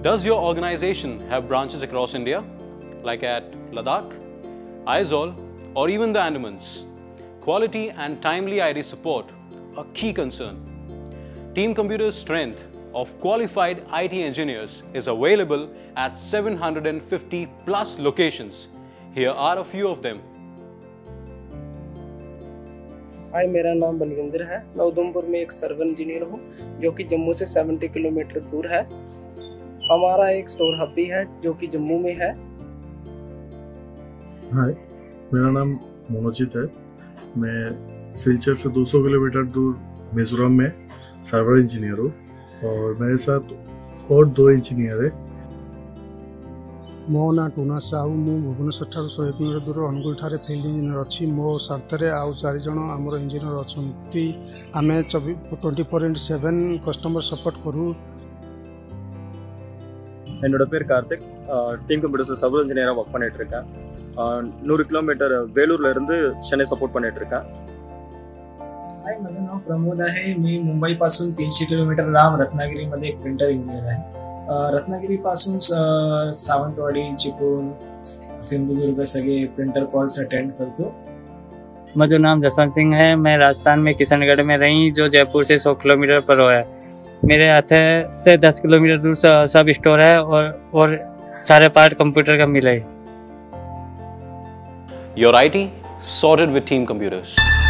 Does your organization have branches across India, like at Ladakh, Aizawl, or even the Andamans? Quality and timely ID support are key concern. Team Computer's strength of qualified IT engineers is available at 750 plus locations. Here are a few of them. हाय, मेरा नाम बलविंदर है। मैं उधमपुर में एक server engineer हूँ जो कि जम्मू से 70 किलोमीटर दूर है। हमारा एक स्टोर हब भी है जो कि जम्मू में है। हाय, मेरा नाम मनोजित है। मैं सिलचर से 200 किलोमीटर दूर मिजोरम में सर्वर इंजीनियर हूँ और मेरे साथ और 2 इंजीनियर है। मो ना टूना साहू मु भुवनेश्वर ठार 100 किलोमीटर दूर अनुगुल ठारे फील्ड इंजीनियर अच्छी। मो साथरे आउ 4 जण आमर इंजीनियर अच्छी। आम 24/7 कस्टमर सपोर्ट करूँ। என்னோட பேர் கார்த்திக். டீம் கம்ப்யூட்டர்ஸ் சர்வர் இன்ஜினியராக ஒர்க் பண்ணிட்டு இருக்கேன். 100 किलोमीटर वेलूरல இருந்து சென்னை सपोर्ट பண்ணிட்டு இருக்கேன். हाय, माझं नाव प्रमोद आहे. मी मुंबई पासून 300 किलोमीटर लांब रत्नागिरीमध्ये एक प्रिंटर इंजिनियर आहे. रत्नागिरी पासून सावंतवाडी, चिपळूण, सिंधुदुर्ग सगळे प्रिंटर कॉल्स अटेंड करतो. मेरा नाम जसवंत सिंह है। मैं राजस्थान में किशनगढ़ में रही, जो जयपुर से 100 किलोमीटर पर है। मेरे हाथ से 10 किलोमीटर दूर सब स्टोर है और सारे पार्ट कंप्यूटर का मिले। Your IT sorted with Team Computers.